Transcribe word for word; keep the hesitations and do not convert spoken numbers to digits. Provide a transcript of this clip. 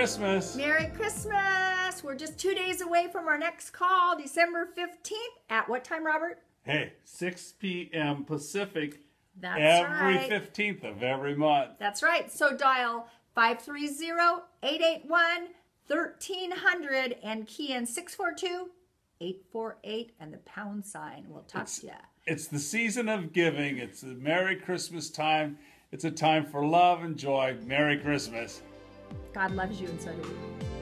Christmas. Merry Christmas. We're just two days away from our next call, December fifteenth. At what time, Robert? Hey, six p m Pacific. That's every right. fifteenth of every month. That's right. So dial five three zero, eight eight one, one three zero zero and key in six four two, eight four eight and the pound sign. We'll talk It's, to you. it's the season of giving. It's the Merry Christmas time. It's a time for love and joy. Merry Christmas. God loves you and so do we.